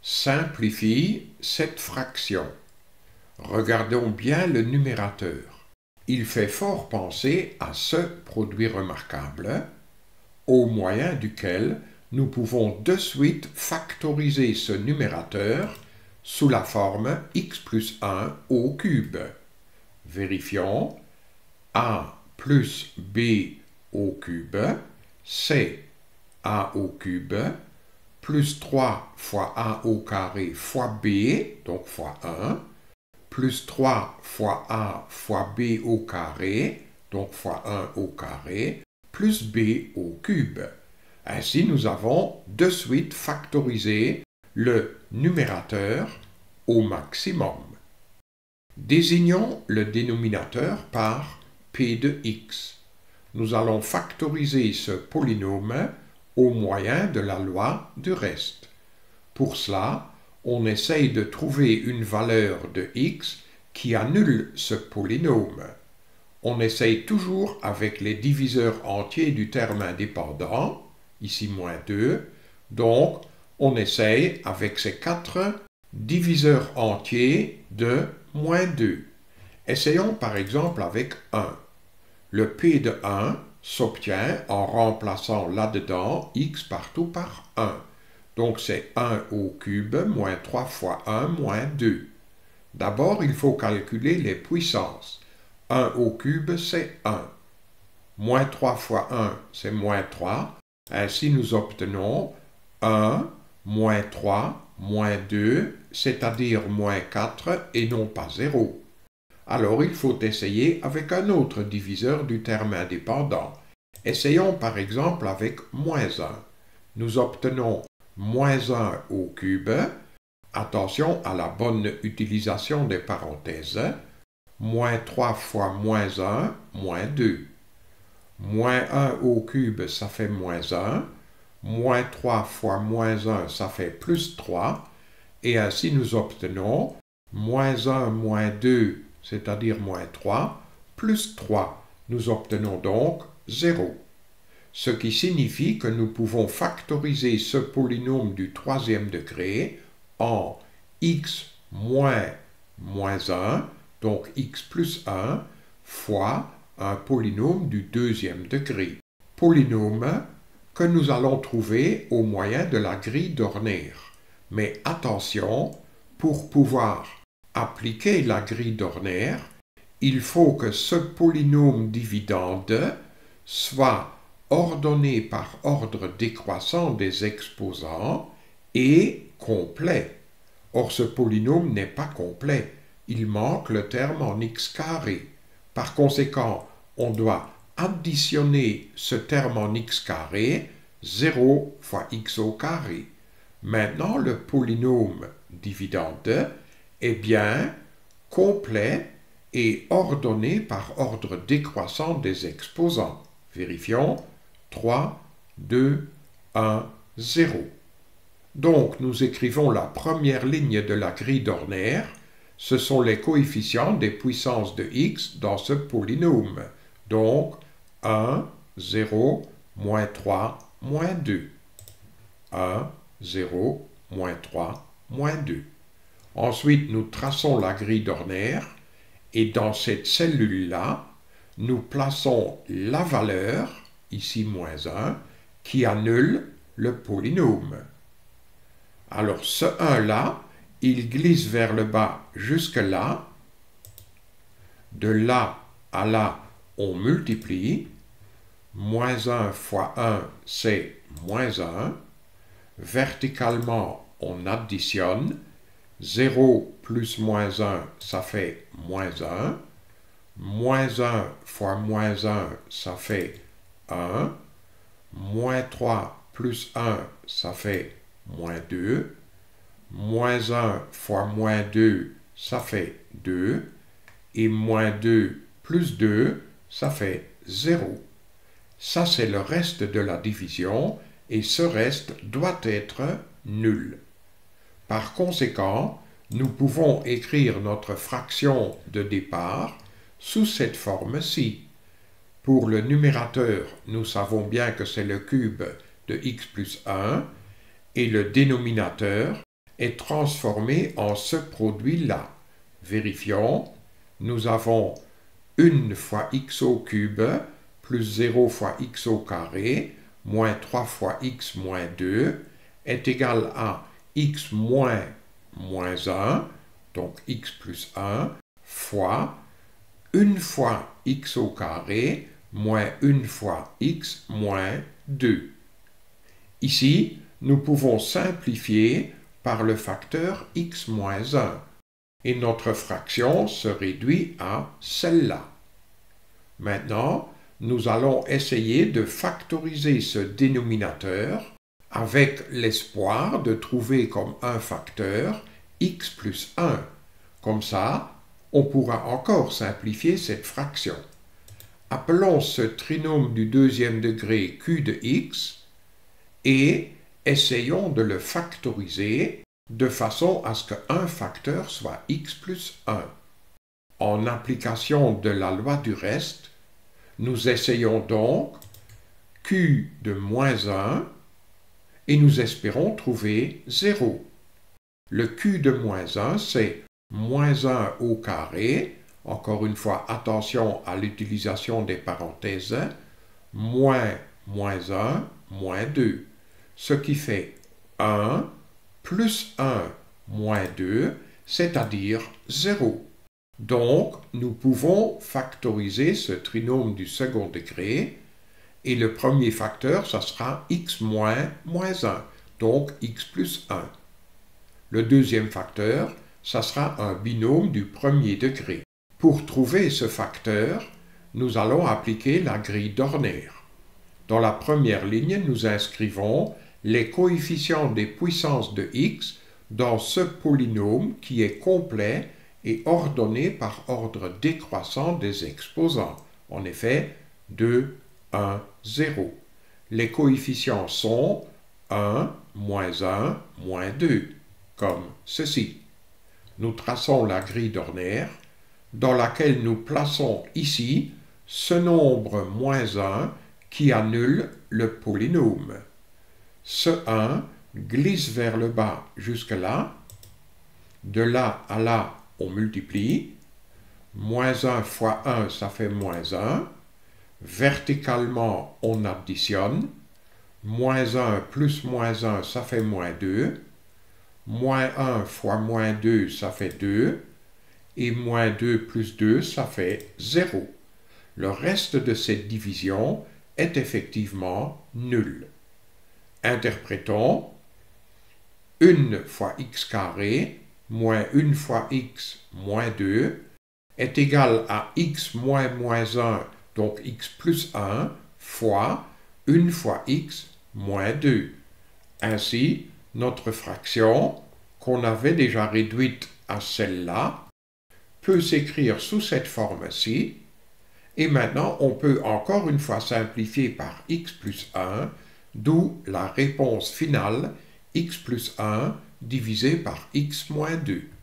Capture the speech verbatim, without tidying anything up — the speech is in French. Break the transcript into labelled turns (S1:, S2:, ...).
S1: simplifie cette fraction. Regardons bien le numérateur. Il fait fort penser à ce produit remarquable, au moyen duquel nous pouvons de suite factoriser ce numérateur sous la forme x plus un au cube. Vérifions. A plus b au cube, c'est a au cube, plus trois fois a au carré fois b, donc fois un, plus trois fois a fois b au carré, donc fois un au carré, plus b au cube. Ainsi, nous avons de suite factorisé le numérateur au maximum. Désignons le dénominateur par p de x. Nous allons factoriser ce polynôme au moyen de la loi du reste. Pour cela, on essaye de trouver une valeur de x qui annule ce polynôme. On essaye toujours avec les diviseurs entiers du terme indépendant, ici moins deux, donc on essaye avec ces quatre diviseurs entiers de moins deux. Essayons par exemple avec un. Le p de un s'obtient en remplaçant là-dedans x partout par un. Donc c'est un au cube moins trois fois un moins deux. D'abord, il faut calculer les puissances. un au cube, c'est un. Moins trois fois un, c'est moins trois. Ainsi, nous obtenons un, moins trois, moins deux, c'est-à-dire moins quatre et non pas zéro. Alors, il faut essayer avec un autre diviseur du terme indépendant. Essayons par exemple avec moins un. Nous obtenons moins un au cube. Attention à la bonne utilisation des parenthèses. Moins trois fois moins un, moins deux. Moins un au cube, ça fait moins un. Moins trois fois moins un, ça fait plus trois. Et ainsi nous obtenons moins un moins deux, c'est-à-dire moins trois, plus trois. Nous obtenons donc zéro. Ce qui signifie que nous pouvons factoriser ce polynôme du troisième degré en x moins moins un, donc x plus un, fois un polynôme du deuxième degré. Polynôme que nous allons trouver au moyen de la grille d'Horner. Mais attention, pour pouvoir appliquer la grille d'Horner, il faut que ce polynôme dividende soit ordonné par ordre décroissant des exposants et complet. Or, ce polynôme n'est pas complet. Il manque le terme en x carré. Par conséquent, on doit additionner ce terme en x carré, zéro fois x au carré. Maintenant, le polynôme dividende est bien complet et ordonné par ordre décroissant des exposants. Vérifions. trois, deux, un, zéro. Donc, nous écrivons la première ligne de la grille d'Horner. Ce sont les coefficients des puissances de x dans ce polynôme. Donc, un, zéro, moins trois, moins deux. un, zéro, moins trois, moins deux. Ensuite, nous traçons la grille d'Horner et dans cette cellule-là, nous plaçons la valeur, ici moins un, qui annule le polynôme. Alors ce un-là, il glisse vers le bas jusque là. De là à là, on multiplie. Moins un fois un, c'est moins un. Verticalement, on additionne. zéro plus moins un, ça fait moins un. Moins un fois moins un, ça fait un. Moins trois plus un, ça fait moins deux. Moins un fois moins deux, ça fait deux. Et moins deux plus deux, ça fait zéro. Ça, c'est le reste de la division, et ce reste doit être nul. Par conséquent, nous pouvons écrire notre fraction de départ sous cette forme-ci. Pour le numérateur, nous savons bien que c'est le cube de x plus un, et le dénominateur est transformé en ce produit-là. Vérifions. Nous avons un fois x au cube plus zéro fois x au carré moins trois fois x moins deux est égal à x moins moins un, donc x plus un, fois une fois x au carré moins une fois x moins deux. Ici, nous pouvons simplifier par le facteur x moins un et notre fraction se réduit à celle-là. Maintenant, nous allons essayer de factoriser ce dénominateur avec l'espoir de trouver comme un facteur x plus un. Comme ça, on pourra encore simplifier cette fraction. Appelons ce trinôme du deuxième degré q de x et essayons de le factoriser de façon à ce qu'un facteur soit x plus un. En application de la loi du reste, nous essayons donc q de moins un et nous espérons trouver zéro. Le q de moins un, c'est moins un au carré, encore une fois, attention à l'utilisation des parenthèses, moins moins un, moins deux, ce qui fait un plus un moins deux, c'est-à-dire zéro. Donc, nous pouvons factoriser ce trinôme du second degré, et le premier facteur, ça sera x moins moins un, donc x plus un. Le deuxième facteur, ça sera un binôme du premier degré. Pour trouver ce facteur, nous allons appliquer la grille d'Horner. Dans la première ligne, nous inscrivons les coefficients des puissances de x dans ce polynôme qui est complet et ordonné par ordre décroissant des exposants. En effet, deux, un, zéro. Les coefficients sont un, moins un, moins deux, comme ceci. Nous traçons la grille d'Horner, dans laquelle nous plaçons ici ce nombre moins un qui annule le polynôme. Ce un glisse vers le bas jusque là. De là à là, on multiplie. Moins un fois un, ça fait moins un. Verticalement, on additionne. Moins un plus moins un, ça fait moins deux. Moins un fois moins deux, ça fait deux. Et moins deux plus deux, ça fait zéro. Le reste de cette division est effectivement nul. Interprétons un fois x carré moins un fois x moins deux est égal à x moins moins un, donc x plus un, fois un fois x moins deux. Ainsi, notre fraction, qu'on avait déjà réduite à celle-là, peut s'écrire sous cette forme-ci, et maintenant on peut encore une fois simplifier par x plus un, d'où la réponse finale x plus un divisé par x moins deux.